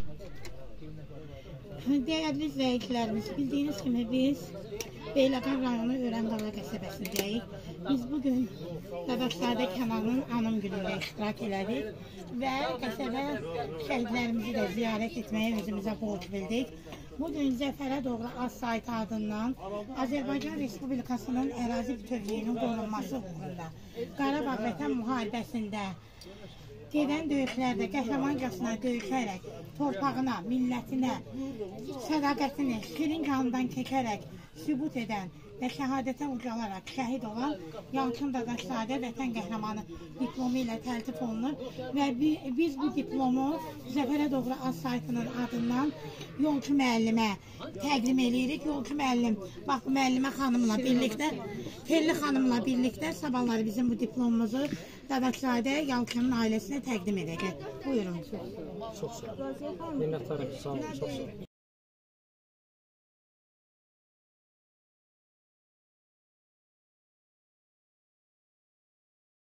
Değerli izləyicilərimiz, bildiyiniz kimi biz Beyləqan rayonu Ürəndala qəsəbəsindəyik. Biz bugün Dadaşzadə Kənanın anım günündə iştirak elədik və qəsəbə şəhidlərimizi də ziyarət etməyə özümüzə borc bildik. Bugün Zəfərə doğru az-sayt adından Azərbaycan Respublikasının ərazi bütövlüyünün qorunması uğrunda Qarabağ Vətən müharibəsində gedən döyüşlərdə qəhrəmancasına döyüşərək, torpağına, millətinə, sədaqətini şirin qanından keçərək sübut edən və şəhadətə ucalaraq şəhid olan Yalçın Dadaşzadə Vətən Qəhrəmanı diplomu ilə təltif olunur və biz bu diplomu Zəfərə doğru az-saytının adından Yolçu müəllimə təqdim edirik. Yolçu müəllim, bax bu müəllimə xanımla birlikdə, Telli xanımla birlikdə sabahları bizim bu diplomumuzu Dadaşzadə Yalçının ailəsinə təqdim edəcək. Buyurun. Çox sağ olun. Minnətdarım, sağ olun, çox sağ olun.